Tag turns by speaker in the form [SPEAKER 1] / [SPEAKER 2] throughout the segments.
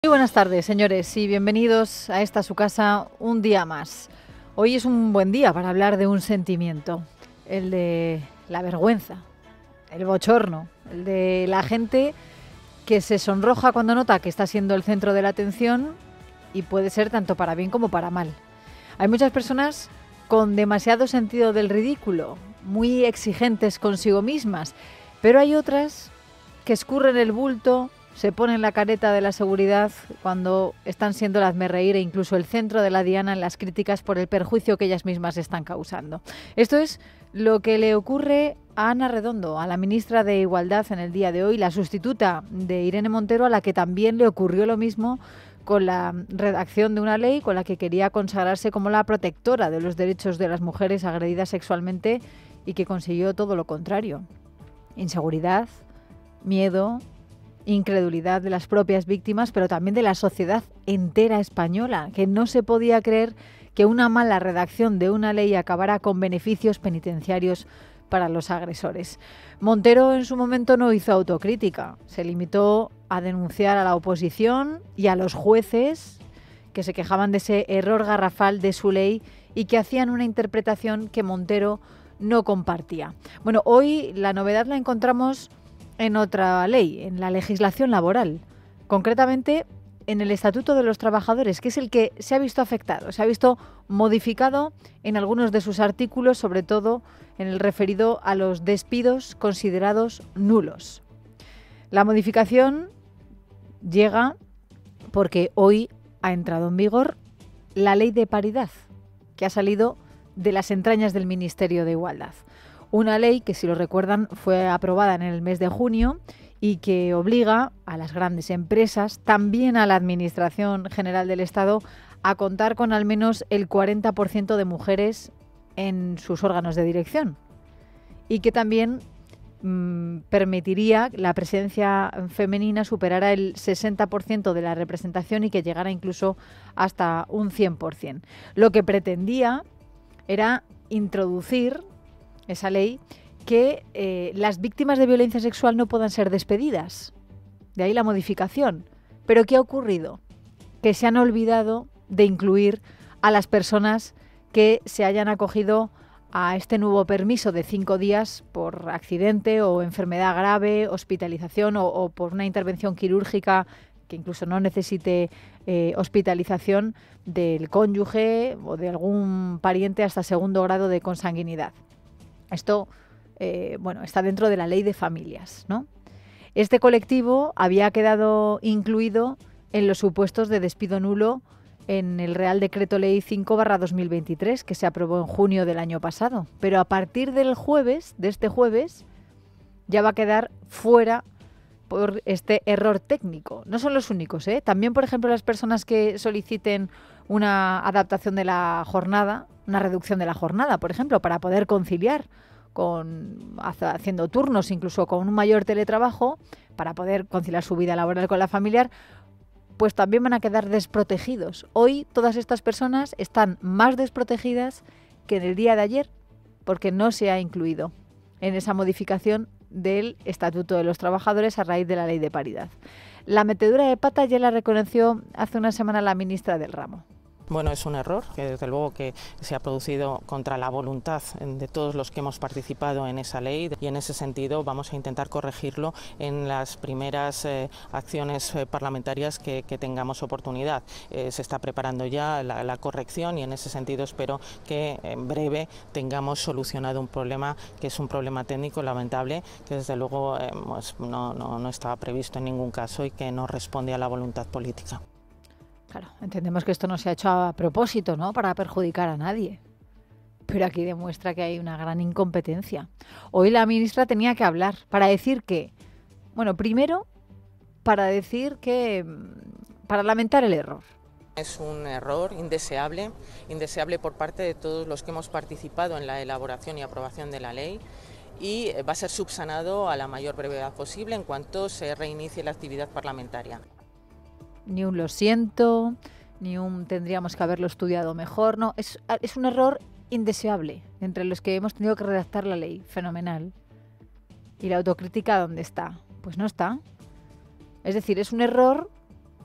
[SPEAKER 1] Muy buenas tardes, señores, y bienvenidos a esta su casa un día más. Hoy es un buen día para hablar de un sentimiento, el de la vergüenza, el bochorno, el de la gente que se sonroja cuando nota que está siendo el centro de la atención, y puede ser tanto para bien como para mal. Hay muchas personas con demasiado sentido del ridículo, muy exigentes consigo mismas, pero hay otras que escurren el bulto, se ponen la careta de la seguridad cuando están siendo el hazmerreír e incluso el centro de la diana en las críticas por el perjuicio que ellas mismas están causando. Esto es lo que le ocurre a Ana Redondo, a la ministra de Igualdad en el día de hoy, la sustituta de Irene Montero, a la que también le ocurrió lo mismo con la redacción de una ley con la que quería consagrarse como la protectora de los derechos de las mujeres agredidas sexualmente y que consiguió todo lo contrario. Inseguridad, miedo, incredulidad de las propias víctimas, pero también de la sociedad entera española, que no se podía creer que una mala redacción de una ley acabara con beneficios penitenciarios para los agresores. Montero en su momento no hizo autocrítica, se limitó a denunciar a la oposición y a los jueces que se quejaban de ese error garrafal de su ley y que hacían una interpretación que Montero no compartía. Bueno, hoy la novedad la encontramos en otra ley, en la legislación laboral, concretamente en el Estatuto de los Trabajadores, que es el que se ha visto afectado, se ha visto modificado en algunos de sus artículos, sobre todo en el referido a los despidos considerados nulos. La modificación llega porque hoy ha entrado en vigor la ley de paridad, que ha salido de las entrañas del Ministerio de Igualdad. Una ley que, si lo recuerdan, fue aprobada en el mes de junio y que obliga a las grandes empresas, también a la Administración General del Estado, a contar con al menos el 40% de mujeres en sus órganos de dirección. Y que también permitiría que la presencia femenina superara el 60% de la representación y que llegara incluso hasta un 100%. Lo que pretendía era introducir esa ley que las víctimas de violencia sexual no puedan ser despedidas. De ahí la modificación. ¿Pero qué ha ocurrido? Que se han olvidado de incluir a las personas que se hayan acogido a este nuevo permiso de 5 días por accidente o enfermedad grave, hospitalización o por una intervención quirúrgica que incluso no necesite hospitalización del cónyuge o de algún pariente hasta segundo grado de consanguinidad. Esto, está dentro de la ley de familias, ¿no? Este colectivo había quedado incluido en los supuestos de despido nulo en el Real Decreto Ley 5/2023, que se aprobó en junio del año pasado. Pero a partir del jueves, de este jueves, ya va a quedar fuera por este error técnico. No son los únicos, ¿eh? También, por ejemplo, las personas que soliciten una adaptación de la jornada, una reducción de la jornada, por ejemplo, para poder conciliar haciendo turnos, incluso con un mayor teletrabajo, para poder conciliar su vida laboral con la familiar, pues también van a quedar desprotegidos. Hoy todas estas personas están más desprotegidas que en el día de ayer, porque no se ha incluido en esa modificación del Estatuto de los Trabajadores a raíz de la ley de paridad. La metedura de pata ya la reconoció hace una semana la ministra del ramo.
[SPEAKER 2] Bueno, es un error que desde luego que se ha producido contra la voluntad de todos los que hemos participado en esa ley y en ese sentido vamos a intentar corregirlo en las primeras acciones parlamentarias que tengamos oportunidad. Se está preparando ya la corrección y en ese sentido espero que en breve tengamos solucionado un problema que es un problema técnico lamentable que desde luego no estaba previsto en ningún caso y que no responde a la voluntad política.
[SPEAKER 1] Claro, entendemos que esto no se ha hecho a propósito, ¿no?, para perjudicar a nadie. Pero aquí demuestra que hay una gran incompetencia. Hoy la ministra tenía que hablar para decir que, primero, para lamentar el error.
[SPEAKER 2] Es un error indeseable por parte de todos los que hemos participado en la elaboración y aprobación de la ley. Y va a ser subsanado a la mayor brevedad posible en cuanto se reinicie la actividad parlamentaria.
[SPEAKER 1] Ni un lo siento, ni un tendríamos que haberlo estudiado mejor. No, es un error indeseable entre los que hemos tenido que redactar la ley. Fenomenal. ¿Y la autocrítica dónde está? Pues no está. Es decir, es un error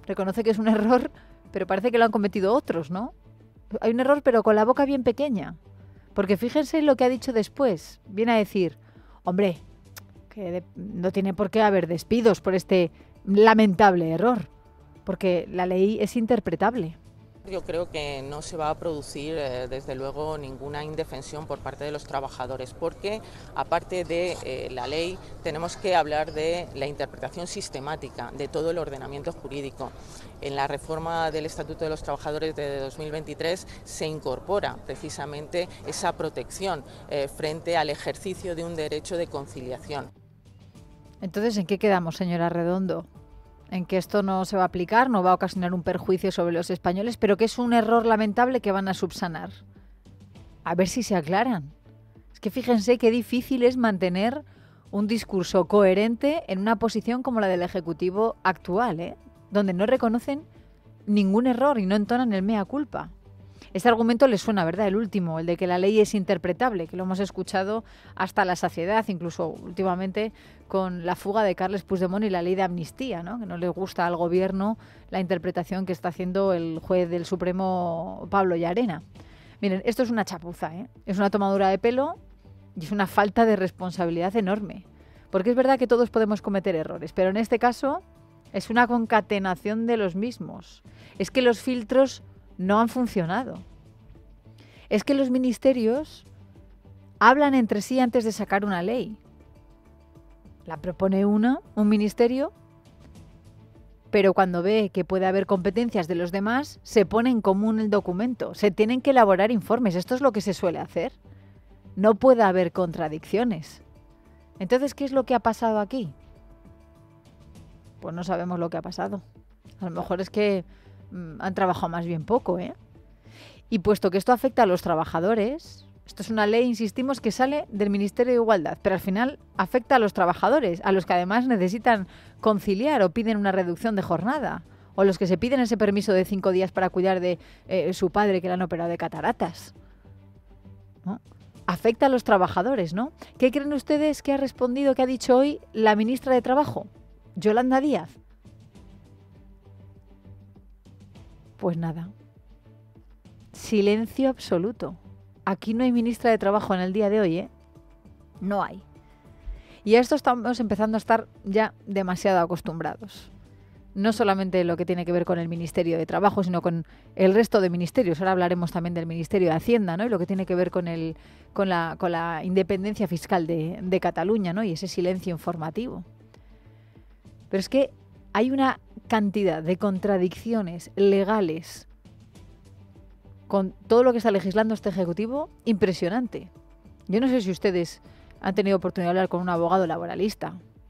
[SPEAKER 1] reconoce que es un error, pero parece que lo han cometido otros, ¿no? Hay un error, pero con la boca bien pequeña. Porque fíjense lo que ha dicho después. Viene a decir, hombre, que no tiene por qué haber despidos por este lamentable error, porque la ley es interpretable.
[SPEAKER 2] Yo creo que no se va a producir, desde luego, ninguna indefensión por parte de los trabajadores, porque aparte de la ley tenemos que hablar de la interpretación sistemática de todo el ordenamiento jurídico. En la reforma del Estatuto de los Trabajadores de 2023 se incorpora precisamente esa protección frente al ejercicio de un derecho de conciliación.
[SPEAKER 1] Entonces, ¿en qué quedamos, señora Redondo? En que esto no se va a aplicar, no va a ocasionar un perjuicio sobre los españoles, pero que es un error lamentable que van a subsanar. A ver si se aclaran. Es que fíjense qué difícil es mantener un discurso coherente en una posición como la del Ejecutivo actual, donde no reconocen ningún error y no entonan el mea culpa. Este argumento les suena, ¿verdad? El último, el de que la ley es interpretable, que lo hemos escuchado hasta la saciedad, incluso últimamente con la fuga de Carles Puigdemont y la ley de amnistía, ¿no? Que no le gusta al gobierno la interpretación que está haciendo el juez del Supremo, Pablo Llarena. Miren, esto es una chapuza, es una tomadura de pelo y es una falta de responsabilidad enorme. Porque es verdad que todos podemos cometer errores, pero en este caso es una concatenación de los mismos. Es que los filtros no han funcionado. Es que los ministerios hablan entre sí antes de sacar una ley. La propone un ministerio, pero cuando ve que puede haber competencias de los demás, se pone en común el documento. Se tienen que elaborar informes. Esto es lo que se suele hacer. No puede haber contradicciones. Entonces, ¿qué es lo que ha pasado aquí? Pues no sabemos lo que ha pasado. A lo mejor es que han trabajado más bien poco, Y puesto que esto afecta a los trabajadores, esto es una ley, insistimos, que sale del Ministerio de Igualdad, pero al final afecta a los trabajadores, a los que además necesitan conciliar o piden una reducción de jornada, o los que se piden ese permiso de 5 días para cuidar de su padre que le han operado de cataratas, ¿no? Afecta a los trabajadores, ¿no? ¿Qué creen ustedes que ha respondido, que ha dicho hoy la ministra de Trabajo, Yolanda Díaz? Pues nada, silencio absoluto. Aquí no hay ministra de Trabajo en el día de hoy, No hay. Y a esto estamos empezando a estar ya demasiado acostumbrados. No solamente lo que tiene que ver con el Ministerio de Trabajo, sino con el resto de ministerios. Ahora hablaremos también del Ministerio de Hacienda, ¿no? Y lo que tiene que ver con la independencia fiscal de Cataluña, ¿no? Y ese silencio informativo. Pero es que hay una cantidad de contradicciones legales con todo lo que está legislando este Ejecutivo impresionante. Yo no sé si ustedes han tenido oportunidad de hablar con un abogado laboralista,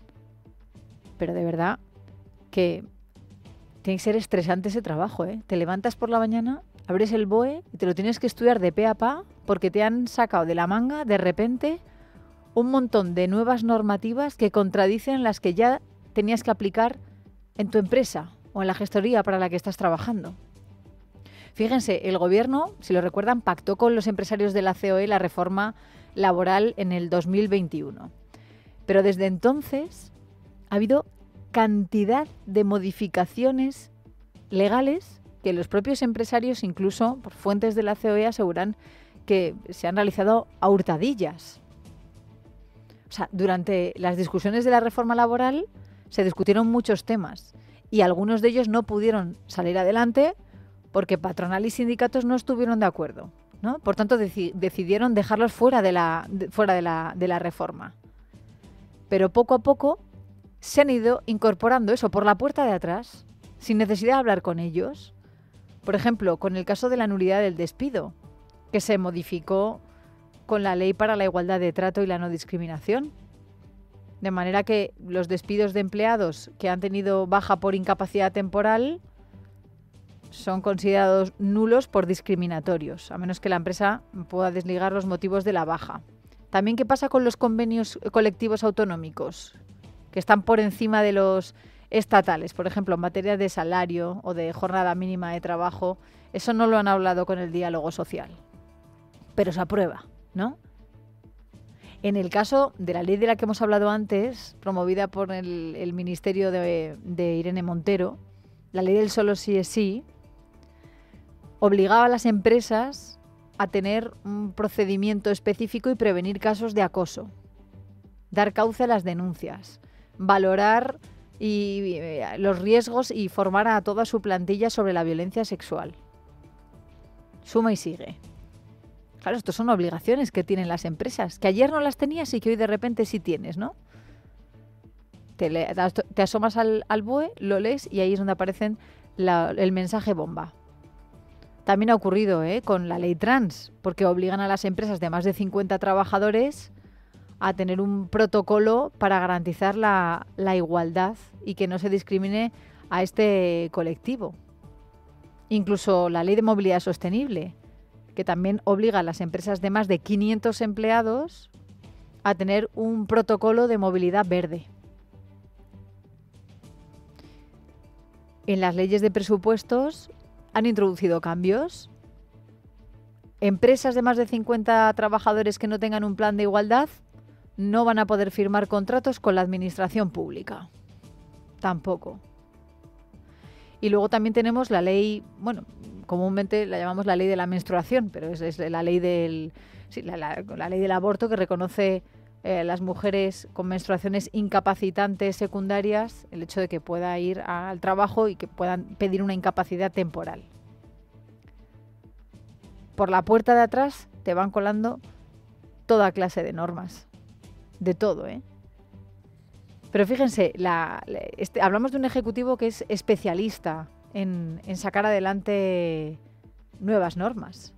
[SPEAKER 1] pero de verdad que tiene que ser estresante ese trabajo, Te levantas por la mañana, abres el BOE y te lo tienes que estudiar de pe a pa porque te han sacado de la manga de repente un montón de nuevas normativas que contradicen las que ya tenías que aplicar en tu empresa o en la gestoría para la que estás trabajando. Fíjense, el gobierno, si lo recuerdan, pactó con los empresarios de la COE la reforma laboral en el 2021. Pero desde entonces ha habido cantidad de modificaciones legales que los propios empresarios, incluso por fuentes de la COE, aseguran que se han realizado a hurtadillas. O sea, durante las discusiones de la reforma laboral se discutieron muchos temas y algunos de ellos no pudieron salir adelante porque patronal y sindicatos no estuvieron de acuerdo, ¿no? Por tanto, decidieron dejarlos fuera de la reforma. Pero poco a poco se han ido incorporando eso por la puerta de atrás, sin necesidad de hablar con ellos. Por ejemplo, con el caso de la nulidad del despido, que se modificó con la Ley para la Igualdad de Trato y la No Discriminación. De manera que los despidos de empleados que han tenido baja por incapacidad temporal son considerados nulos por discriminatorios, a menos que la empresa pueda desligar los motivos de la baja. También, ¿qué pasa con los convenios colectivos autonómicos, que están por encima de los estatales? Por ejemplo, en materia de salario o de jornada mínima de trabajo, eso no lo han hablado con el diálogo social, pero se aprueba, ¿no? En el caso de la ley de la que hemos hablado antes, promovida por el ministerio de Irene Montero, la ley del solo sí es sí, obligaba a las empresas a tener un procedimiento específico y prevenir casos de acoso, dar cauce a las denuncias, valorar los riesgos y formar a toda su plantilla sobre la violencia sexual. Suma y sigue. Claro, estos son obligaciones que tienen las empresas, que ayer no las tenías y que hoy de repente sí tienes, ¿no? Te asomas al BOE, lo lees y ahí es donde aparecen el mensaje bomba. También ha ocurrido con la ley trans, porque obligan a las empresas de más de 50 trabajadores a tener un protocolo para garantizar la igualdad y que no se discrimine a este colectivo. Incluso la ley de movilidad sostenible, que también obliga a las empresas de más de 500 empleados a tener un protocolo de movilidad verde. En las leyes de presupuestos han introducido cambios. Empresas de más de 50 trabajadores que no tengan un plan de igualdad no van a poder firmar contratos con la administración pública. Tampoco. Y luego también tenemos la ley, bueno, comúnmente la llamamos la ley de la menstruación, pero es la ley la ley del aborto, que reconoce las mujeres con menstruaciones incapacitantes secundarias el hecho de que pueda ir al trabajo y que puedan pedir una incapacidad temporal. Por la puerta de atrás te van colando toda clase de normas. De todo, ¿eh? Pero fíjense, hablamos de un ejecutivo que es especialista en sacar adelante nuevas normas.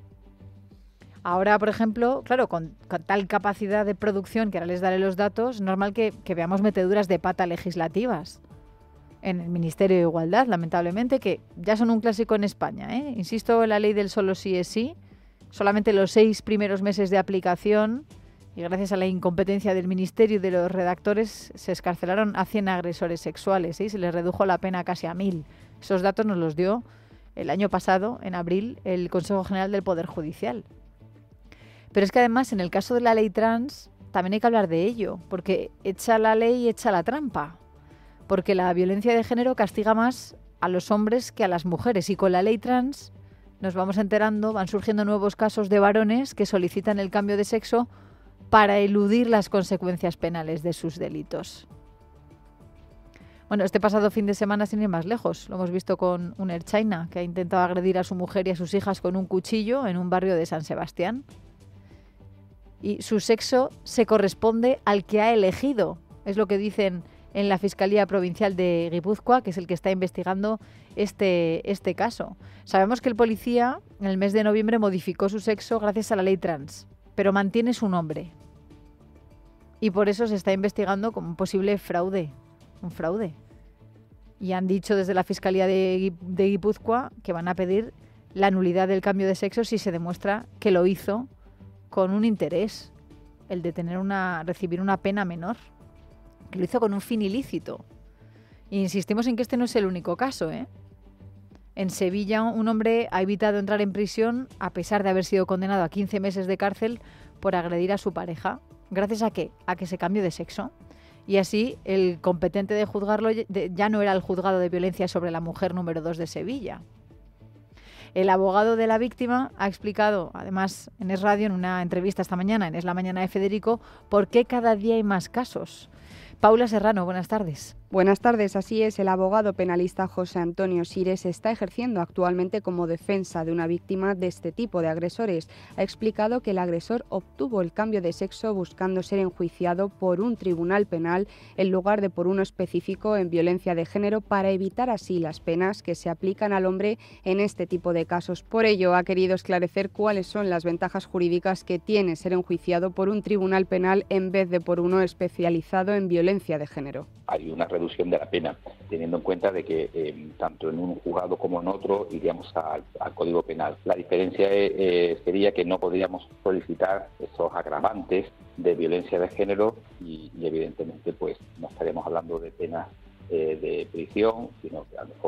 [SPEAKER 1] Ahora, por ejemplo, claro, con tal capacidad de producción, que ahora les daré los datos, es normal que veamos meteduras de pata legislativas en el Ministerio de Igualdad, lamentablemente, que ya son un clásico en España, ¿eh? Insisto, en la ley del solo sí es sí, solamente los 6 primeros meses de aplicación, y gracias a la incompetencia del Ministerio y de los redactores, se excarcelaron a 100 agresores sexuales, ¿sí? Se les redujo la pena casi a 1000. Esos datos nos los dio el año pasado, en abril, el Consejo General del Poder Judicial. Pero es que además, en el caso de la ley trans, también hay que hablar de ello, porque echa la ley y echa la trampa. Porque la violencia de género castiga más a los hombres que a las mujeres. Y con la ley trans nos vamos enterando, van surgiendo nuevos casos de varones que solicitan el cambio de sexo para eludir las consecuencias penales de sus delitos. Bueno, este pasado fin de semana, sin ir más lejos, lo hemos visto con un ertzaina que ha intentado agredir a su mujer y a sus hijas con un cuchillo en un barrio de San Sebastián. Y su sexo se corresponde al que ha elegido, es lo que dicen en la Fiscalía Provincial de Guipúzcoa, que es el que está investigando este caso. Sabemos que el policía en el mes de noviembre modificó su sexo gracias a la ley trans, pero mantiene su nombre. Y por eso se está investigando como un posible fraude, un fraude. Y han dicho desde la Fiscalía de Guipúzcoa que van a pedir la nulidad del cambio de sexo si se demuestra que lo hizo con un interés, el de recibir una pena menor, que lo hizo con un fin ilícito. E insistimos en que este no es el único caso, ¿eh? En Sevilla, un hombre ha evitado entrar en prisión a pesar de haber sido condenado a 15 meses de cárcel por agredir a su pareja. ¿Gracias a qué? A que se cambió de sexo. Y así el competente de juzgarlo ya no era el juzgado de violencia sobre la mujer número 2 de Sevilla. El abogado de la víctima ha explicado, además en Es Radio, en una entrevista esta mañana, en Es la Mañana de Federico, por qué cada día hay más casos. Paula Serrano, buenas tardes.
[SPEAKER 3] Buenas tardes, así es. El abogado penalista José Antonio Sires está ejerciendo actualmente como defensa de una víctima de este tipo de agresores. Ha explicado que el agresor obtuvo el cambio de sexo buscando ser enjuiciado por un tribunal penal en lugar de por uno específico en violencia de género, para evitar así las penas que se aplican al hombre en este tipo de casos. Por ello, ha querido esclarecer cuáles son las ventajas jurídicas que tiene ser enjuiciado por un tribunal penal en vez de por uno especializado en violencia de género.
[SPEAKER 4] Hay una reducción de la pena, teniendo en cuenta de que tanto en un juzgado como en otro iríamos al Código Penal. La diferencia sería que no podríamos solicitar esos agravantes de violencia de género y evidentemente pues no estaremos hablando de penas de prisión, sino que a lo mejor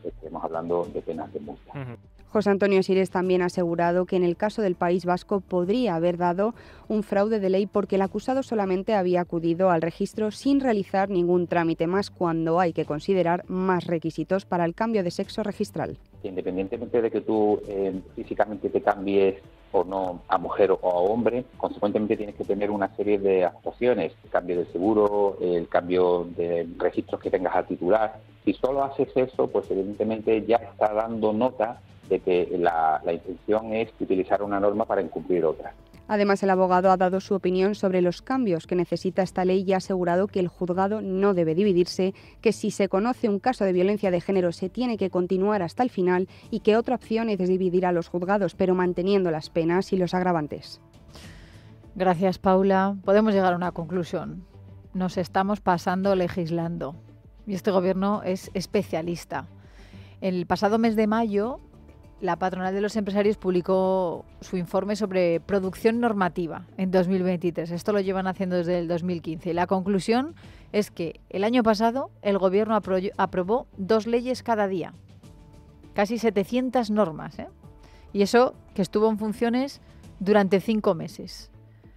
[SPEAKER 4] estemos hablando de penas de multa.
[SPEAKER 3] José Antonio Sires también ha asegurado que en el caso del País Vasco podría haber dado un fraude de ley porque el acusado solamente había acudido al registro sin realizar ningún trámite más cuando hay que considerar más requisitos para el cambio de sexo registral.
[SPEAKER 4] Independientemente de que tú físicamente te cambies o no a mujer o a hombre, consecuentemente tienes que tener una serie de actuaciones, el cambio de seguro, el cambio de registros que tengas al titular. Si solo haces eso, pues evidentemente ya está dando nota de que la intención es utilizar una norma para incumplir otra.
[SPEAKER 3] Además, el abogado ha dado su opinión sobre los cambios que necesita esta ley y ha asegurado que el juzgado no debe dividirse, que si se conoce un caso de violencia de género se tiene que continuar hasta el final y que otra opción es dividir a los juzgados, pero manteniendo las penas y los agravantes.
[SPEAKER 1] Gracias, Paula. Podemos llegar a una conclusión. Nos estamos pasando legislando y este gobierno es especialista. El pasado mes de mayo, la Patronal de los Empresarios publicó su informe sobre producción normativa en 2023. Esto lo llevan haciendo desde el 2015. Y la conclusión es que el año pasado el Gobierno aprobó 2 leyes cada día. Casi 700 normas, ¿eh? Y eso que estuvo en funciones durante 5 meses.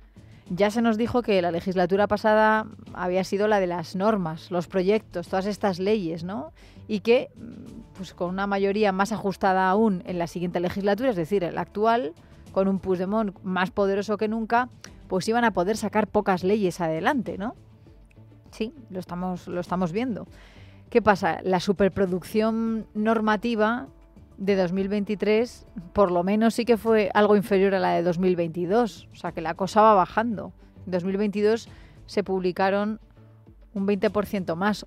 [SPEAKER 1] Ya se nos dijo que la legislatura pasada había sido la de las normas, los proyectos, todas estas leyes, ¿no? Y que, pues con una mayoría más ajustada aún en la siguiente legislatura, es decir, en la actual, con un Puigdemont más poderoso que nunca, pues iban a poder sacar pocas leyes adelante, ¿no? Sí, lo estamos viendo. ¿Qué pasa? La superproducción normativa de 2023 por lo menos sí que fue algo inferior a la de 2022, o sea que la cosa va bajando. En 2022 se publicaron un 20% más,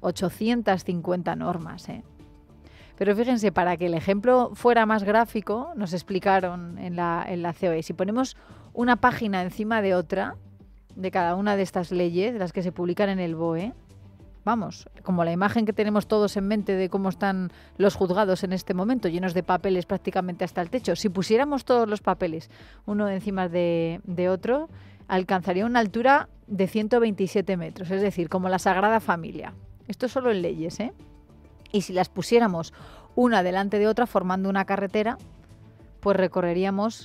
[SPEAKER 1] 850 normas, ¿eh? Pero fíjense, para que el ejemplo fuera más gráfico, nos explicaron en la COE, si ponemos una página encima de otra, de cada una de estas leyes, de las que se publican en el BOE, vamos, como la imagen que tenemos todos en mente de cómo están los juzgados en este momento, llenos de papeles prácticamente hasta el techo. Si pusiéramos todos los papeles uno encima de otro, alcanzaría una altura de 127 metros, es decir, como la Sagrada Familia. Esto solo en leyes, ¿eh? Y si las pusiéramos una delante de otra formando una carretera, pues recorreríamos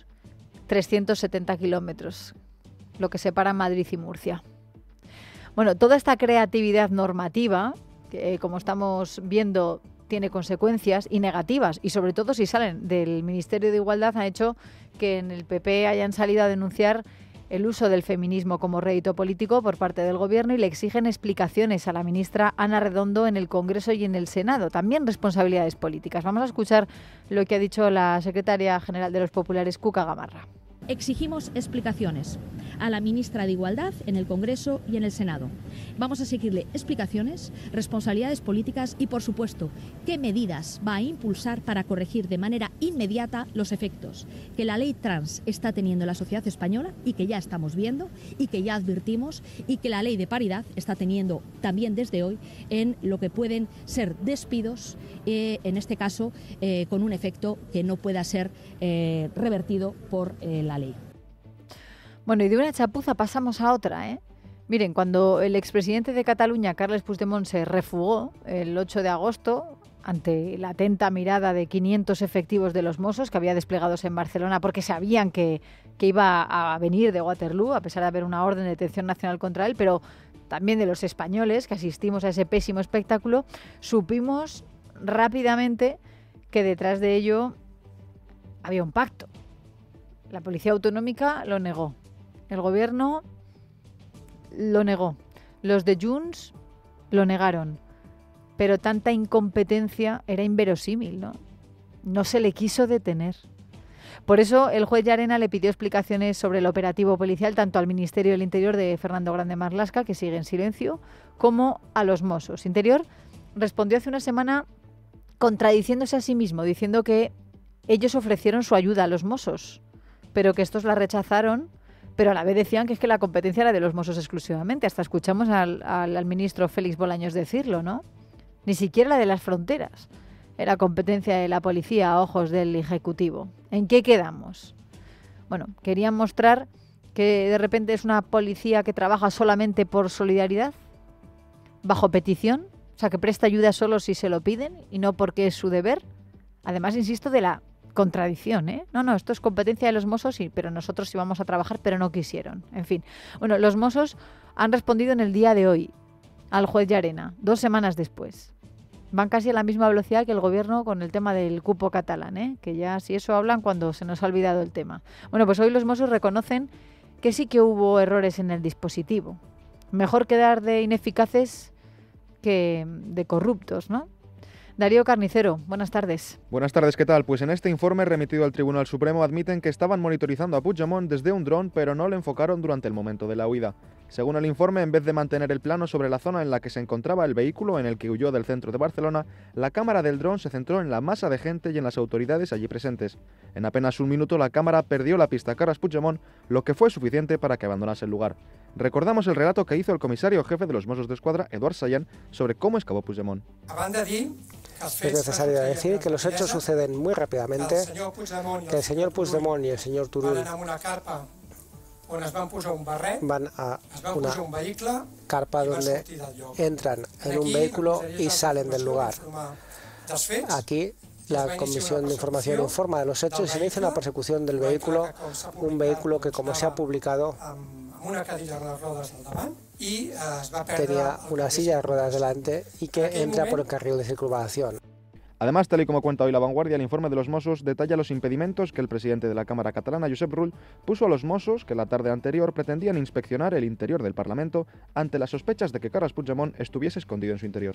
[SPEAKER 1] 370 kilómetros, lo que separa Madrid y Murcia. Bueno, toda esta creatividad normativa, que como estamos viendo tiene consecuencias y negativas, y sobre todo si salen del Ministerio de Igualdad, han hecho que en el PP hayan salido a denunciar el uso del feminismo como rédito político por parte del Gobierno y le exigen explicaciones a la ministra Ana Redondo en el Congreso y en el Senado, también responsabilidades políticas. Vamos a escuchar lo que ha dicho la secretaria general de los Populares, Cuca Gamarra.
[SPEAKER 5] Exigimos explicaciones a la ministra de Igualdad en el Congreso y en el Senado. Vamos a exigirle explicaciones, responsabilidades políticas y, por supuesto, qué medidas va a impulsar para corregir de manera inmediata los efectos que la ley trans está teniendo en la sociedad española y que ya estamos viendo y que ya advertimos y que la ley de paridad está teniendo también desde hoy en lo que pueden ser despidos, en este caso con un efecto que no pueda ser revertido por la ley.
[SPEAKER 1] Bueno, y de una chapuza pasamos a otra, ¿eh? Miren, cuando el expresidente de Cataluña, Carles Puigdemont, se refugó el 8 de agosto ante la atenta mirada de 500 efectivos de los Mossos que había desplegados en Barcelona porque sabían que iba a venir de Waterloo, a pesar de haber una orden de detención nacional contra él, pero también de los españoles que asistimos a ese pésimo espectáculo, supimos rápidamente que detrás de ello había un pacto. La Policía Autonómica lo negó. El Gobierno lo negó. Los de Junts lo negaron. Pero tanta incompetencia era inverosímil, ¿no? No se le quiso detener. Por eso el juez Llarena le pidió explicaciones sobre el operativo policial tanto al Ministerio del Interior de Fernando Grande Marlaska, que sigue en silencio, como a los Mossos. Interior respondió hace una semana contradiciéndose a sí mismo, diciendo que ellos ofrecieron su ayuda a los Mossos, pero que estos la rechazaron, pero a la vez decían que es que la competencia era de los Mossos exclusivamente. Hasta escuchamos al ministro Félix Bolaños decirlo, ¿no? Ni siquiera la de las fronteras era competencia de la policía a ojos del Ejecutivo. ¿En qué quedamos? Bueno, querían mostrar que de repente es una policía que trabaja solamente por solidaridad, bajo petición, O sea, que presta ayuda solo si se lo piden y no porque es su deber. Además, insisto, de la contradicción, ¿eh? No, esto es competencia de los Mossos, pero nosotros íbamos a trabajar, pero no quisieron. En fin. Bueno, los Mossos han respondido en el día de hoy al juez Llarena, 2 semanas después. Van casi a la misma velocidad que el gobierno con el tema del cupo catalán, ¿eh? Que ya si eso hablan cuando se nos ha olvidado el tema. Bueno, pues hoy los Mossos reconocen que sí que hubo errores en el dispositivo. Mejor quedar de ineficaces que de corruptos, ¿no? Darío Carnicero, buenas tardes.
[SPEAKER 6] Buenas tardes, ¿qué tal? Pues en este informe remitido al Tribunal Supremo admiten que estaban monitorizando a Puigdemont desde un dron, pero no le enfocaron durante el momento de la huida. Según el informe, en vez de mantener el plano sobre la zona en la que se encontraba el vehículo en el que huyó del centro de Barcelona, la cámara del dron se centró en la masa de gente y en las autoridades allí presentes. En apenas un minuto la cámara perdió la pista a Carles Puigdemont, lo que fue suficiente para que abandonase el lugar. Recordamos el relato que hizo el comisario jefe de los Mossos d'Esquadra, Eduard Sallán, sobre cómo escapó Puigdemont.
[SPEAKER 7] Es necesario decir que los hechos suceden muy rápidamente, que el señor Puigdemont y el señor Turull van a una carpa donde entran en un vehículo y salen del lugar. Aquí la Comisión de Información informa de los hechos y se inicia una persecución del vehículo, un vehículo que, como se ha publicado, tenía una silla de ruedas delante y que entra por el carril de circunvalación.
[SPEAKER 6] Además, tal y como cuenta hoy La Vanguardia, el informe de los Mossos detalla los impedimentos que el presidente de la Cámara catalana, Josep Rull, puso a los Mossos que la tarde anterior pretendían inspeccionar el interior del Parlamento ante las sospechas de que Carles Puigdemont estuviese escondido en su interior.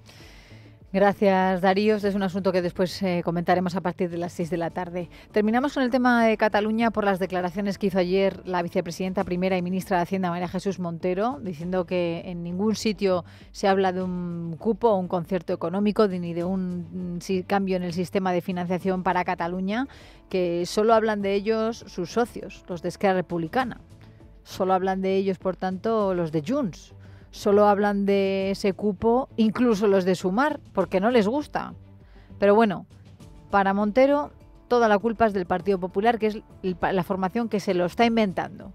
[SPEAKER 1] Gracias, Darío. Este es un asunto que después comentaremos a partir de las 6 de la tarde. Terminamos con el tema de Cataluña por las declaraciones que hizo ayer la vicepresidenta primera y ministra de Hacienda, María Jesús Montero, diciendo que en ningún sitio se habla de un cupo o un concierto económico ni de un cambio en el sistema de financiación para Cataluña, que solo hablan de ellos sus socios, los de Esquerra Republicana. Solo hablan de ellos, por tanto, los de Junts. Solo hablan de ese cupo, incluso los de Sumar, porque no les gusta. Pero bueno, para Montero toda la culpa es del Partido Popular, que es la formación que se lo está inventando,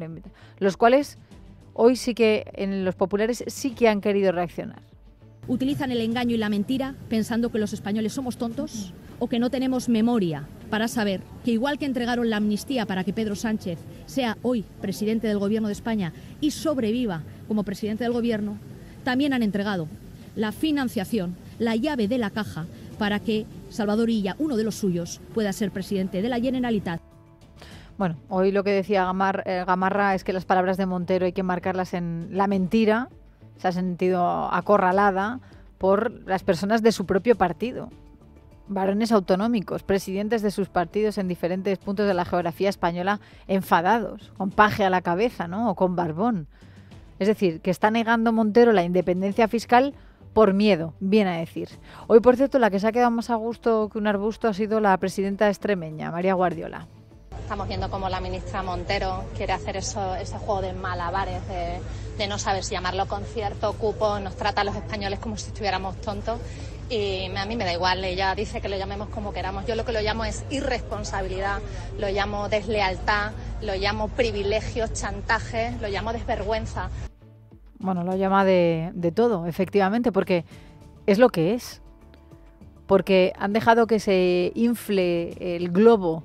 [SPEAKER 1] los cuales hoy sí que en los populares sí que han querido reaccionar.
[SPEAKER 5] Utilizan el engaño y la mentira pensando que los españoles somos tontos o que no tenemos memoria para saber que igual que entregaron la amnistía para que Pedro Sánchez sea hoy presidente del Gobierno de España y sobreviva como presidente del Gobierno, también han entregado la financiación, la llave de la caja para que Salvador Illa, uno de los suyos, pueda ser presidente de la Generalitat.
[SPEAKER 1] Bueno, hoy lo que decía Gamarra es que las palabras de Montero hay que marcarlas en la mentira. Se ha sentido acorralada por las personas de su propio partido. Varones autonómicos, presidentes de sus partidos en diferentes puntos de la geografía española, enfadados, con paje a la cabeza, ¿no? O con barbón. Es decir, que está negando Montero la independencia fiscal por miedo, viene a decir. Hoy, por cierto, la que se ha quedado más a gusto que un arbusto ha sido la presidenta extremeña, María Guardiola.
[SPEAKER 8] Estamos viendo cómo la ministra Montero quiere hacer ese juego de malabares, de no saber si llamarlo concierto, cupo, nos trata a los españoles como si estuviéramos tontos. Y a mí me da igual, ella dice que lo llamemos como queramos. Yo lo que lo llamo es irresponsabilidad, lo llamo deslealtad, lo llamo privilegios, chantaje, lo llamo desvergüenza.
[SPEAKER 1] Bueno, lo llama de todo, efectivamente, porque es lo que es. Porque han dejado que se infle el globo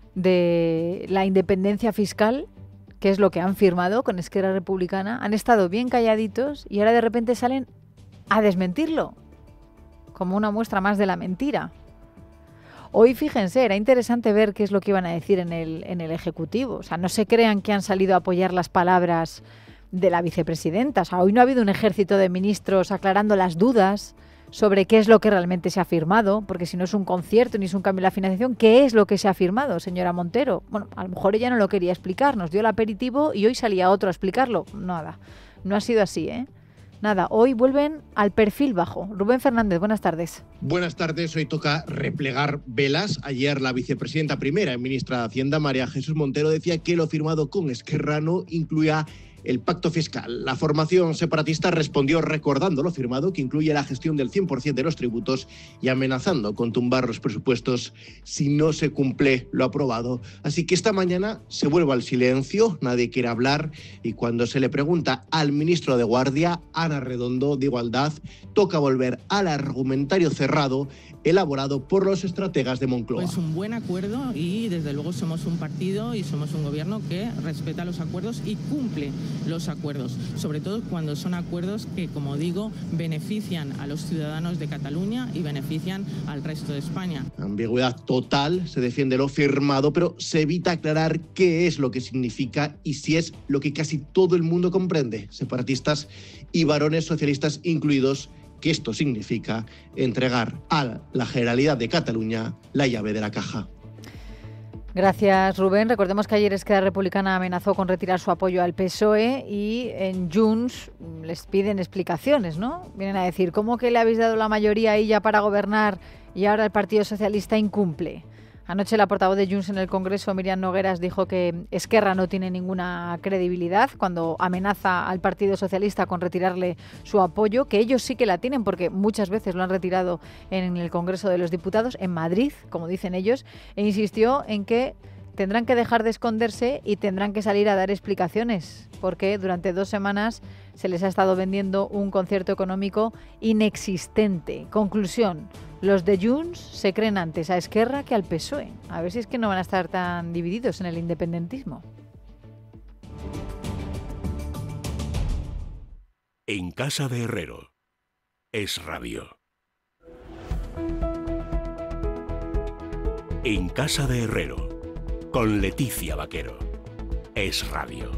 [SPEAKER 1] de la independencia fiscal, que es lo que han firmado con Esquerra Republicana. Han estado bien calladitos y ahora de repente salen a desmentirlo, como una muestra más de la mentira. Hoy, fíjense, era interesante ver qué es lo que iban a decir en el Ejecutivo. O sea, no se crean que han salido a apoyar las palabras de la vicepresidenta. O sea, hoy no ha habido un ejército de ministros aclarando las dudas sobre qué es lo que realmente se ha firmado, porque si no es un concierto ni es un cambio en la financiación, ¿qué es lo que se ha firmado, señora Montero? Bueno, a lo mejor ella no lo quería explicar, nos dio el aperitivo y hoy salía otro a explicarlo. Nada, no ha sido así, ¿eh? Nada, hoy vuelven al perfil bajo. Rubén Fernández, buenas tardes.
[SPEAKER 9] Buenas tardes, hoy toca replegar velas. Ayer la vicepresidenta primera y ministra de Hacienda, María Jesús Montero, decía que lo firmado con Esquerra no incluía el pacto fiscal. La formación separatista respondió recordando lo firmado, que incluye la gestión del 100% de los tributos, y amenazando con tumbar los presupuestos si no se cumple lo aprobado. Así que esta mañana se vuelve al silencio, nadie quiere hablar, y cuando se le pregunta al ministro de Guardia, Ana Redondo, de Igualdad, toca volver al argumentario cerrado elaborado por los estrategas de Moncloa.
[SPEAKER 2] Pues un buen acuerdo, y desde luego somos un partido y somos un gobierno que respeta los acuerdos y cumple los acuerdos, sobre todo cuando son acuerdos que, como digo, benefician a los ciudadanos de Cataluña y benefician al resto de España.
[SPEAKER 9] Ambigüedad total, se defiende lo firmado, pero se evita aclarar qué es lo que significa y si es lo que casi todo el mundo comprende, separatistas y varones socialistas incluidos, que esto significa entregar a la Generalidad de Cataluña la llave de la caja.
[SPEAKER 1] Gracias, Rubén. Recordemos que ayer Esquerra Republicana amenazó con retirar su apoyo al PSOE y en Junts les piden explicaciones, ¿no? Vienen a decir, ¿cómo que le habéis dado la mayoría ahí ya para gobernar y ahora el Partido Socialista incumple? Anoche la portavoz de Junts en el Congreso, Míriam Nogueras, dijo que Esquerra no tiene ninguna credibilidad cuando amenaza al Partido Socialista con retirarle su apoyo, que ellos sí que la tienen porque muchas veces lo han retirado en el Congreso de los Diputados, en Madrid, como dicen ellos, e insistió en que tendrán que dejar de esconderse y tendrán que salir a dar explicaciones, porque durante 2 semanas se les ha estado vendiendo un concierto económico inexistente. Conclusión, los de Junts se creen antes a Esquerra que al PSOE. A ver si es que no van a estar tan divididos en el independentismo.
[SPEAKER 10] En casa de Herrero, Es Radio. En casa de Herrero, con Leticia Vaquero, Es Radio.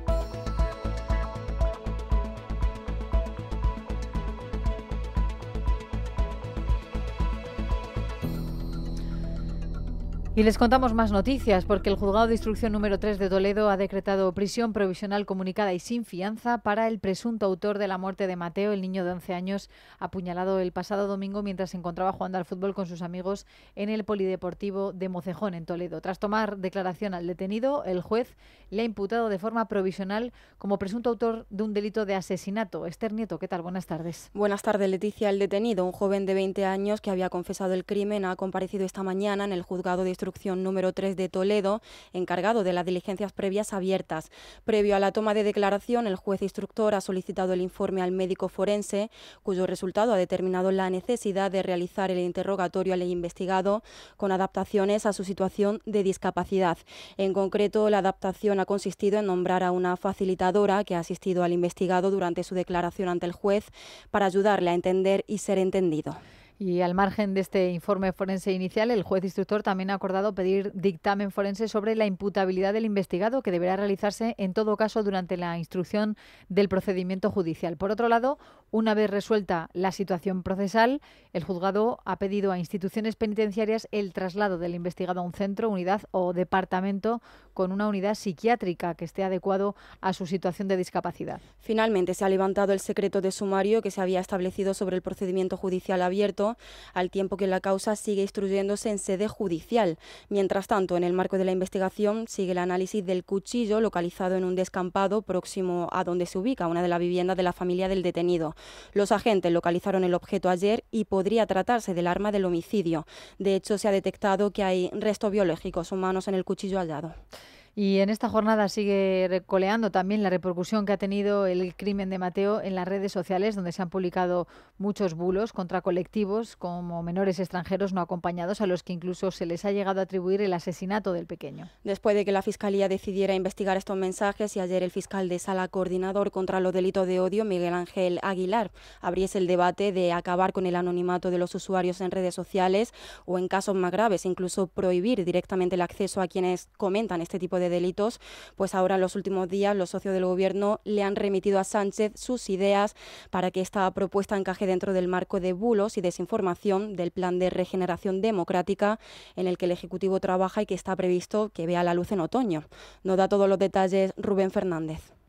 [SPEAKER 1] Y les contamos más noticias porque el Juzgado de Instrucción número 3 de Toledo ha decretado prisión provisional comunicada y sin fianza para el presunto autor de la muerte de Mateo, el niño de 11 años, apuñalado el pasado domingo mientras se encontraba jugando al fútbol con sus amigos en el Polideportivo de Mocejón, en Toledo. Tras tomar declaración al detenido, el juez le ha imputado de forma provisional como presunto autor de un delito de asesinato. Esther Nieto, ¿qué tal? Buenas tardes.
[SPEAKER 11] Buenas tardes, Leticia. El detenido, un joven de 20 años que había confesado el crimen, ha comparecido esta mañana en el Juzgado de Instrucción número 3 de Toledo, encargado de las diligencias previas abiertas. Previo a la toma de declaración, el juez instructor ha solicitado el informe al médico forense, cuyo resultado ha determinado la necesidad de realizar el interrogatorio al investigado con adaptaciones a su situación de discapacidad. En concreto, la adaptación ha consistido en nombrar a una facilitadora que ha asistido al investigado durante su declaración ante el juez para ayudarle a entender y ser entendido.
[SPEAKER 1] Y al margen de este informe forense inicial, el juez instructor también ha acordado pedir dictamen forense sobre la imputabilidad del investigado, que deberá realizarse en todo caso durante la instrucción del procedimiento judicial. Por otro lado, una vez resuelta la situación procesal, el juzgado ha pedido a instituciones penitenciarias el traslado del investigado a un centro, unidad o departamento con una unidad psiquiátrica que esté adecuado a su situación de discapacidad.
[SPEAKER 11] Finalmente se ha levantado el secreto de sumario que se había establecido sobre el procedimiento judicial abierto, al tiempo que la causa sigue instruyéndose en sede judicial. Mientras tanto, en el marco de la investigación sigue el análisis del cuchillo localizado en un descampado próximo a donde se ubica una de las viviendas de la familia del detenido. Los agentes localizaron el objeto ayer y podría tratarse del arma del homicidio. De hecho, se ha detectado que hay restos biológicos humanos en el cuchillo hallado.
[SPEAKER 1] Y en esta jornada sigue recoleando también la repercusión que ha tenido el crimen de Mateo en las redes sociales, donde se han publicado muchos bulos contra colectivos como menores extranjeros no acompañados, a los que incluso se les ha llegado a atribuir el asesinato del pequeño.
[SPEAKER 11] Después de que la Fiscalía decidiera investigar estos mensajes y ayer el fiscal de Sala Coordinador contra los delitos de odio, Miguel Ángel Aguilar, abriese el debate de acabar con el anonimato de los usuarios en redes sociales o, en casos más graves, incluso prohibir directamente el acceso a quienes comentan este tipo de delitos, pues ahora en los últimos días los socios del Gobierno le han remitido a Sánchez sus ideas para que esta propuesta encaje dentro del marco de bulos y desinformación del Plan de Regeneración Democrática en el que el Ejecutivo trabaja y que está previsto que vea la luz en otoño. Nos da todos los detalles Rubén Fernández.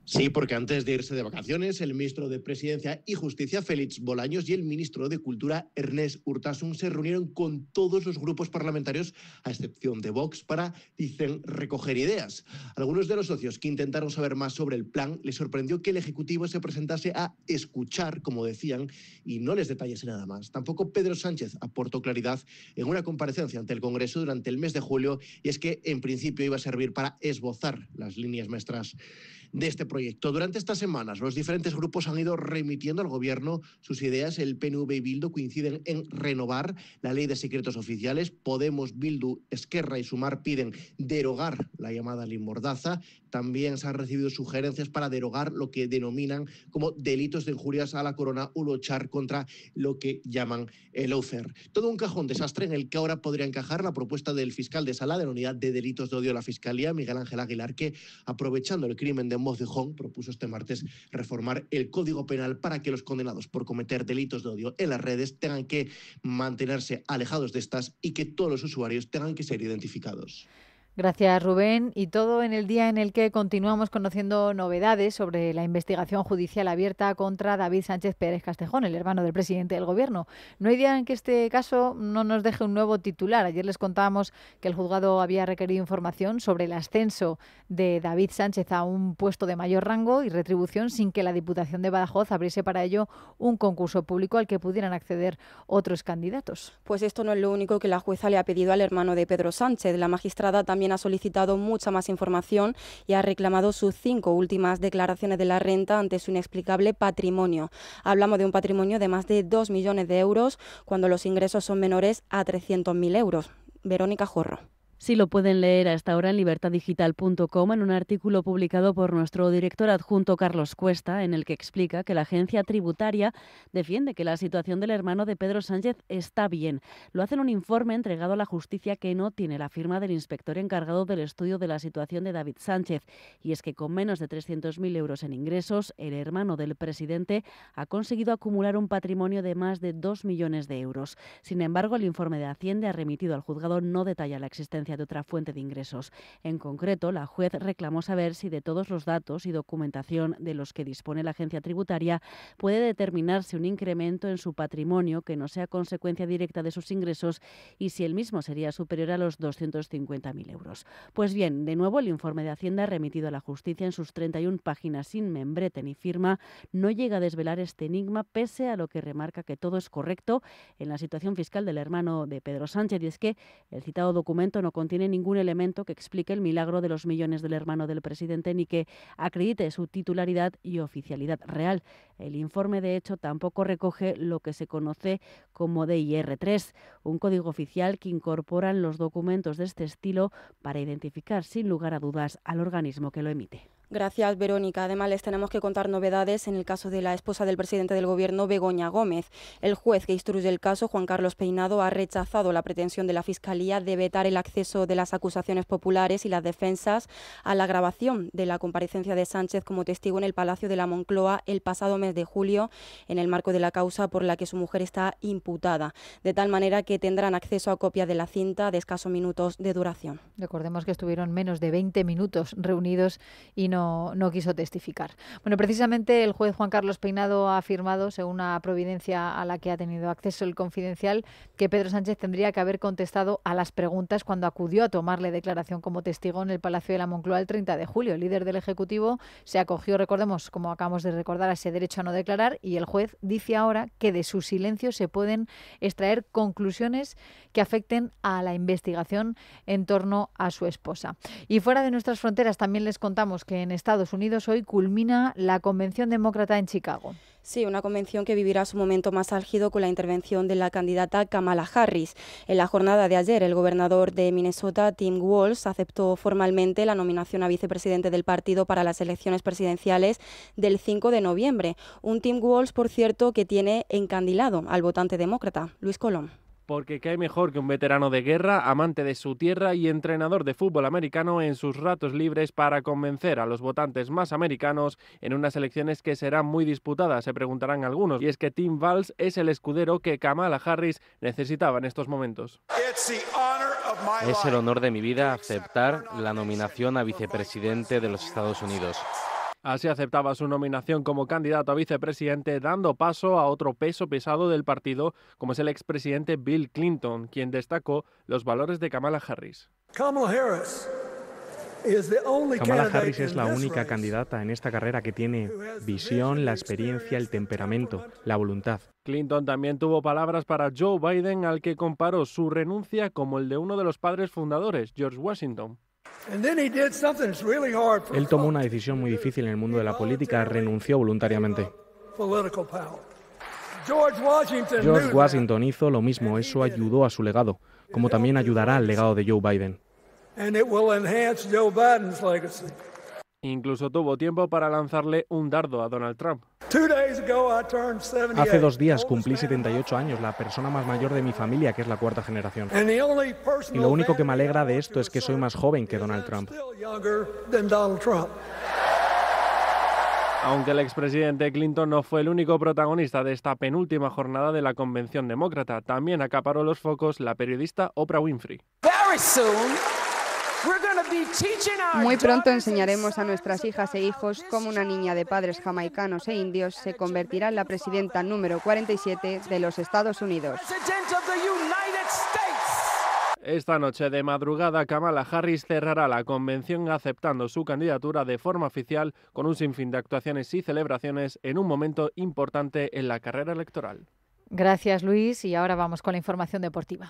[SPEAKER 9] Sí, porque antes de irse de vacaciones, el ministro de Presidencia y Justicia, Félix Bolaños, y el ministro de Cultura, Ernest Urtasun, se reunieron con todos los grupos parlamentarios, a excepción de Vox, para, dicen, recoger ideas. Algunos de los socios que intentaron saber más sobre el plan les sorprendió que el Ejecutivo se presentase a escuchar, como decían, y no les detallase nada más. Tampoco Pedro Sánchez aportó claridad en una comparecencia ante el Congreso durante el mes de julio, y es que en principio iba a servir para esbozar las líneas maestras de este proyecto. Durante estas semanas, los diferentes grupos han ido remitiendo al Gobierno sus ideas. El PNV y Bildu coinciden en renovar la ley de secretos oficiales. Podemos, Bildu, Esquerra y Sumar piden derogar la llamada ley Mordaza. También se han recibido sugerencias para derogar lo que denominan como delitos de injurias a la corona o luchar contra lo que llaman el lawfare. Todo un cajón desastre en el que ahora podría encajar la propuesta del fiscal de Sala de la Unidad de Delitos de Odio a la Fiscalía, Miguel Ángel Aguilar, que, aprovechando el crimen de Mocejón, propuso este martes reformar el Código Penal para que los condenados por cometer delitos de odio en las redes tengan que mantenerse alejados de estas y que todos los usuarios tengan que ser identificados.
[SPEAKER 1] Gracias, Rubén. Y todo en el día en el que continuamos conociendo novedades sobre la investigación judicial abierta contra David Sánchez Pérez Castejón, el hermano del presidente del Gobierno. No hay día en que este caso no nos deje un nuevo titular. Ayer les contábamos que el juzgado había requerido información sobre el ascenso de David Sánchez a un puesto de mayor rango y retribución sin que la Diputación de Badajoz abriese para ello un concurso público al que pudieran acceder otros candidatos.
[SPEAKER 11] Pues esto no es lo único que la jueza le ha pedido al hermano de Pedro Sánchez. La magistrada también ha solicitado mucha más información y ha reclamado sus 5 últimas declaraciones de la renta ante su inexplicable patrimonio. Hablamos de un patrimonio de más de 2 millones de euros cuando los ingresos son menores a 300.000 euros. Verónica Jorro.
[SPEAKER 12] Sí, lo pueden leer a esta hora en libertadigital.com en un artículo publicado por nuestro director adjunto Carlos Cuesta, en el que explica que la agencia tributaria defiende que la situación del hermano de Pedro Sánchez está bien. Lo hace en un informe entregado a la justicia que no tiene la firma del inspector encargado del estudio de la situación de David Sánchez. Y es que con menos de 300.000 euros en ingresos, el hermano del presidente ha conseguido acumular un patrimonio de más de 2 millones de euros. Sin embargo, el informe de Hacienda remitido al juzgado no detalla la existencia de otra fuente de ingresos. En concreto, la juez reclamó saber si de todos los datos y documentación de los que dispone la agencia tributaria puede determinarse un incremento en su patrimonio que no sea consecuencia directa de sus ingresos y si el mismo sería superior a los 250.000 euros. Pues bien, de nuevo, el informe de Hacienda remitido a la justicia en sus 31 páginas sin membrete ni firma no llega a desvelar este enigma, pese a lo que remarca que todo es correcto en la situación fiscal del hermano de Pedro Sánchez, y es que el citado documento no contiene ningún elemento que explique el milagro de los millones del hermano del presidente ni que acredite su titularidad y oficialidad real. El informe, de hecho, tampoco recoge lo que se conoce como DIR3, un código oficial que incorporan los documentos de este estilo para identificar sin lugar a dudas al organismo que lo emite.
[SPEAKER 11] Gracias, Verónica. Además, les tenemos que contar novedades en el caso de la esposa del presidente del Gobierno, Begoña Gómez. El juez que instruye el caso, Juan Carlos Peinado, ha rechazado la pretensión de la Fiscalía de vetar el acceso de las acusaciones populares y las defensas a la grabación de la comparecencia de Sánchez como testigo en el Palacio de la Moncloa el pasado mes de julio, en el marco de la causa por la que su mujer está imputada, de tal manera que tendrán acceso a copia de la cinta de escasos minutos de duración.
[SPEAKER 1] Recordemos que estuvieron menos de 20 minutos reunidos y no quiso testificar. Bueno, precisamente el juez Juan Carlos Peinado ha afirmado, según una providencia a la que ha tenido acceso el Confidencial, que Pedro Sánchez tendría que haber contestado a las preguntas cuando acudió a tomarle declaración como testigo en el Palacio de la Moncloa el 30 de julio. El líder del Ejecutivo se acogió, recordemos, como acabamos de recordar, a ese derecho a no declarar, y el juez dice ahora que de su silencio se pueden extraer conclusiones que afecten a la investigación en torno a su esposa. Y fuera de nuestras fronteras también les contamos que en Estados Unidos hoy culmina la Convención Demócrata en Chicago.
[SPEAKER 11] Sí, una convención que vivirá su momento más álgido con la intervención de la candidata Kamala Harris. En la jornada de ayer, el gobernador de Minnesota, Tim Walz, aceptó formalmente la nominación a vicepresidente del partido para las elecciones presidenciales del 5 de noviembre. Un Tim Walz, por cierto, que tiene encandilado al votante demócrata, Luis Colón.
[SPEAKER 13] Porque qué mejor que un veterano de guerra, amante de su tierra y entrenador de fútbol americano en sus ratos libres para convencer a los votantes más americanos en unas elecciones que serán muy disputadas, se preguntarán algunos. Y es que Tim Walz es el escudero que Kamala Harris necesitaba en estos momentos.
[SPEAKER 14] Es el honor de mi vida aceptar la nominación a vicepresidente de los Estados Unidos.
[SPEAKER 13] Así aceptaba su nominación como candidato a vicepresidente, dando paso a otro peso pesado del partido, como es el expresidente Bill Clinton, quien destacó los valores de Kamala Harris.
[SPEAKER 15] Kamala Harris es la única candidata en esta carrera que tiene visión, la experiencia, el temperamento, la voluntad.
[SPEAKER 13] Clinton también tuvo palabras para Joe Biden, al que comparó su renuncia como el de uno de los padres fundadores, George Washington.
[SPEAKER 15] Él tomó una decisión muy difícil en el mundo de la política, renunció voluntariamente. George Washington hizo lo mismo, eso ayudó a su legado, como también ayudará al legado de Joe Biden.
[SPEAKER 13] Incluso tuvo tiempo para lanzarle un dardo a Donald Trump.
[SPEAKER 15] Hace 2 días cumplí 78 años, la persona más mayor de mi familia, que es la 4ª generación. Y lo único que me alegra de esto es que soy más joven que Donald Trump.
[SPEAKER 13] Aunque el expresidente Clinton no fue el único protagonista de esta penúltima jornada de la Convención Demócrata, también acaparó los focos la periodista Oprah Winfrey.
[SPEAKER 3] Muy pronto enseñaremos a nuestras hijas e hijos cómo una niña de padres jamaicanos e indios se convertirá en la presidenta número 47 de los Estados Unidos.
[SPEAKER 13] Esta noche de madrugada, Kamala Harris cerrará la convención aceptando su candidatura de forma oficial, con un sinfín de actuaciones y celebraciones en un momento importante en la carrera electoral.
[SPEAKER 1] Gracias, Luis, y ahora vamos con la información deportiva.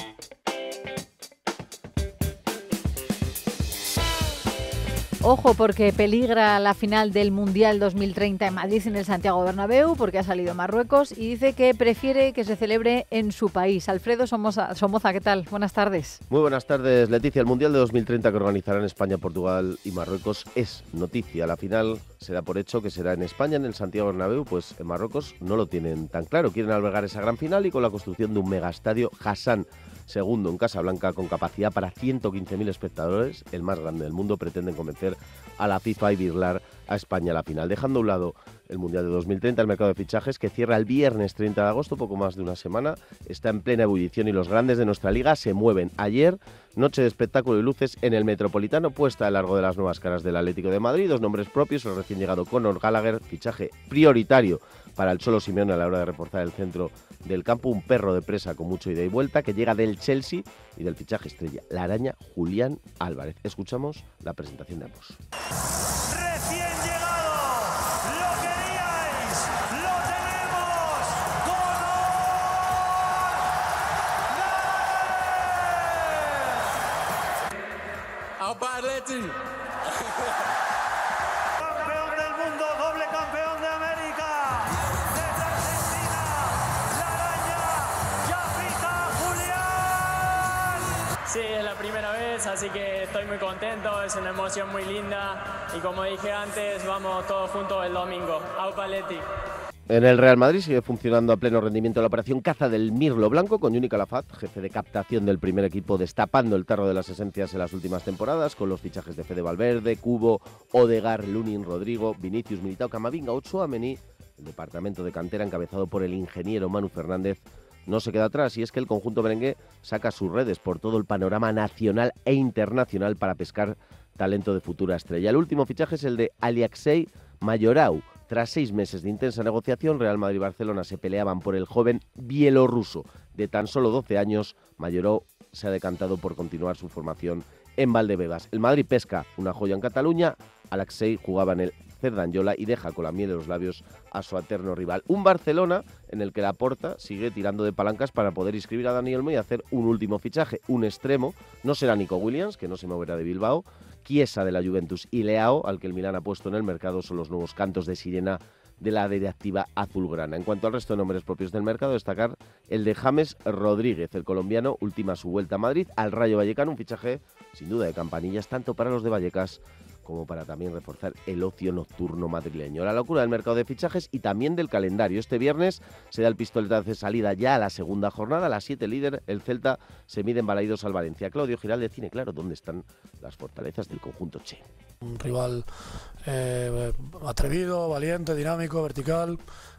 [SPEAKER 1] Ojo, porque peligra la final del Mundial 2030 en Madrid, en el Santiago Bernabéu, porque ha salido Marruecos y dice que prefiere que se celebre en su país. Alfredo Somoza, ¿qué tal? Buenas tardes.
[SPEAKER 16] Muy buenas tardes, Leticia. El Mundial de 2030 que organizarán España, Portugal y Marruecos es noticia. La final se da por hecho que será en España, en el Santiago Bernabéu, pues en Marruecos no lo tienen tan claro. Quieren albergar esa gran final y con la construcción de un megaestadio Hassan II en Casablanca, con capacidad para 115.000 espectadores, el más grande del mundo, pretenden convencer a la FIFA y virlar a España a la final. Dejando a un lado el Mundial de 2030, el mercado de fichajes, que cierra el viernes 30 de agosto, poco más de una semana, está en plena ebullición y los grandes de nuestra liga se mueven. Ayer, noche de espectáculo y luces en el Metropolitano, puesta a largo de las nuevas caras del Atlético de Madrid, 2 nombres propios, el recién llegado Conor Gallagher, fichaje prioritario para el Cholo Simeone a la hora de reforzar el centro del campo, un perro de presa con mucho ida y vuelta que llega del Chelsea, y del fichaje estrella, la araña Julián Álvarez. Escuchamos la presentación de ambos.
[SPEAKER 14] Recién llegado, lo queríais, lo tenemos, Conor
[SPEAKER 17] ¡Aupa Atleti!
[SPEAKER 14] Campeón del mundo, doble campeón de América, desde Argentina, la araña, Yapita Julián.
[SPEAKER 18] Sí, es la primera vez, así que estoy muy contento, es una emoción muy linda y como dije antes, vamos todos juntos el domingo. ¡Aupa Atleti!
[SPEAKER 16] En el Real Madrid sigue funcionando a pleno rendimiento la operación caza del mirlo blanco, con Juni Calafat, jefe de captación del primer equipo, destapando el tarro de las esencias en las últimas temporadas, con los fichajes de Fede Valverde, Cubo, Odegaard, Lunin, Rodrigo, Vinicius, Militao, Camavinga, Tchouaméni. El departamento de cantera, encabezado por el ingeniero Manu Fernández, no se queda atrás, y es que el conjunto merengue saca sus redes por todo el panorama nacional e internacional para pescar talento de futura estrella. El último fichaje es el de Aliaksei Mayorau. Tras 6 meses de intensa negociación, Real Madrid y Barcelona se peleaban por el joven bielorruso de tan solo 12 años. Mayorau se ha decantado por continuar su formación en Valdebebas. El Madrid pesca una joya en Cataluña. Aliaksei jugaba en el Cerdanyola y deja con la miel en los labios a su eterno rival. Un Barcelona en el que Laporta sigue tirando de palancas para poder inscribir a Dani Olmo y hacer un último fichaje, un extremo. No será Nico Williams, que no se moverá de Bilbao. Chiesa de la Juventus y Leao, al que el Milán ha puesto en el mercado, son los nuevos cantos de sirena de la directiva azulgrana. En cuanto al resto de nombres propios del mercado, destacar el de James Rodríguez, el colombiano, ultima su vuelta a Madrid, al Rayo Vallecano, un fichaje sin duda de campanillas, tanto para los de Vallecas como para también reforzar el ocio nocturno madrileño. La locura del mercado de fichajes y también del calendario. Este viernes se da el pistoletazo de salida ya a la segunda jornada. A las 7, líder, el Celta se mide en Balaidos al Valencia. Claudio Giraldez tiene claro dónde están las fortalezas del conjunto Che.
[SPEAKER 19] Un rival atrevido, valiente, dinámico, vertical,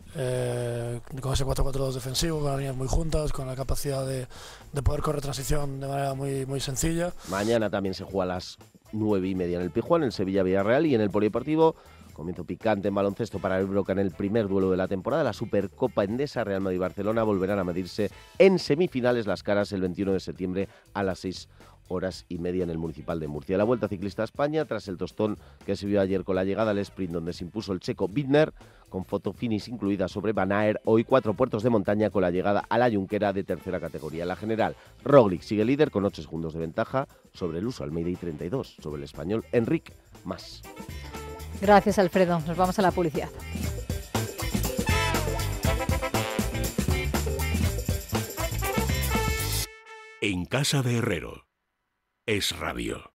[SPEAKER 19] con ese 4-4-2 defensivo, con las líneas muy juntas, con la capacidad de poder correr transición de manera muy, muy sencilla.
[SPEAKER 16] Mañana también se juega a las 9:30 en el Pijuán, en el Sevilla-Villarreal, y en el Polideportivo Comienzo picante en baloncesto para el Broca en el primer duelo de la temporada. La Supercopa Endesa, Real Madrid y Barcelona volverán a medirse en semifinales las caras el 21 de septiembre a las 6:30 en el Municipal de Murcia. La Vuelta Ciclista a España, tras el tostón que se vio ayer con la llegada al sprint donde se impuso el checo Bittner, con foto finish incluida sobre Van Aert. Hoy 4 puertos de montaña con la llegada a la Junquera de tercera categoría. La general Roglic sigue líder con 8 segundos de ventaja sobre el Luso Almeida y 32 sobre el español Enric Mas.
[SPEAKER 1] Gracias, Alfredo. Nos vamos a la publicidad.
[SPEAKER 10] En casa de Herrero, Es Radio.